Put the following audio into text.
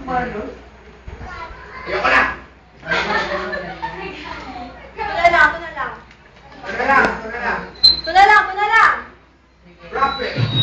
Marlos? Ayoko na! Ito na lang, ito na lang. Ito na lang, ito na lang. Ito na lang, ito na lang. Rapid!